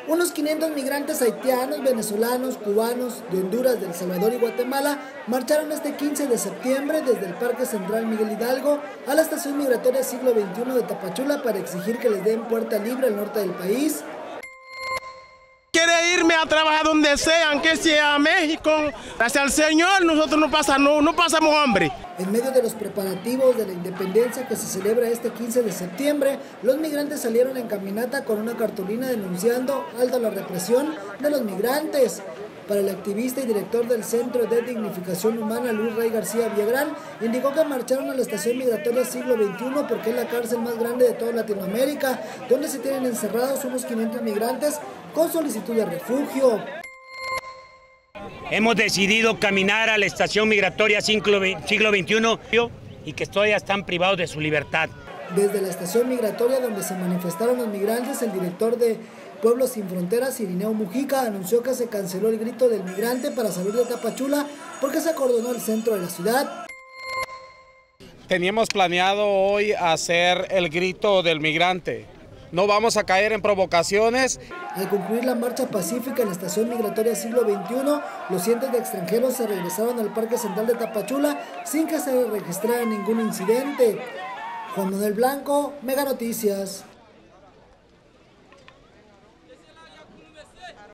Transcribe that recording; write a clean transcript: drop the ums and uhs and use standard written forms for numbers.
Unos 500 migrantes haitianos, venezolanos, cubanos, de Honduras, de El Salvador y Guatemala marcharon este 15 de septiembre desde el Parque Central Miguel Hidalgo a la estación migratoria Siglo XXI de Tapachula para exigir que les den puerta libre al norte del país. Quiere irme a trabajar donde sea, aunque sea a México. Gracias al Señor nosotros no pasamos hambre. En medio de los preparativos de la independencia que se celebra este 15 de septiembre, los migrantes salieron en caminata con una cartulina denunciando alto la represión de los migrantes. Para el activista y director del Centro de Dignificación Humana, Luis Ray García Villagrán, indicó que marcharon a la estación migratoria Siglo XXI porque es la cárcel más grande de toda Latinoamérica, donde se tienen encerrados unos 500 migrantes con solicitud de refugio. Hemos decidido caminar a la estación migratoria Siglo XXI y que todavía están privados de su libertad. Desde la estación migratoria donde se manifestaron los migrantes, el director de Pueblos Sin Fronteras, Irineo Mujica, anunció que se canceló el grito del migrante para salir de Tapachula porque se acordonó el centro de la ciudad. Teníamos planeado hoy hacer el grito del migrante. No vamos a caer en provocaciones. Al concluir la marcha pacífica en la estación migratoria Siglo XXI, los cientos de extranjeros se regresaron al Parque Central de Tapachula sin que se registrara ningún incidente. Juan Manuel Blanco, Mega Noticias.